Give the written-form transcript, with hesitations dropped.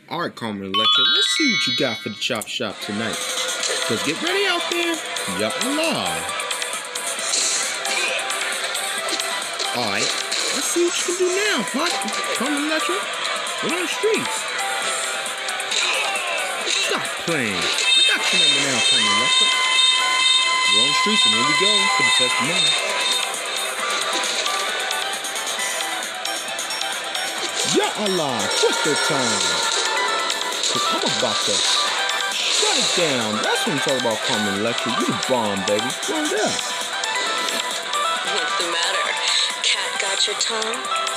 Alright, Carmen and Electra, let's see what you got for the Chop Shop tonight. So get ready out there. Yallah. Alright, let's see what you can do now, Carmen and Electra. We're on the streets. Stop playing. I got your number now, Carmen and Electra. We're on the streets, and here we go for the testimony. Yallah, what's the time? Cause I'm about to shut it down. That's what I'm talking about, Carmen Electra. You the bomb, baby. Word up. What's the matter? Cat got your tongue?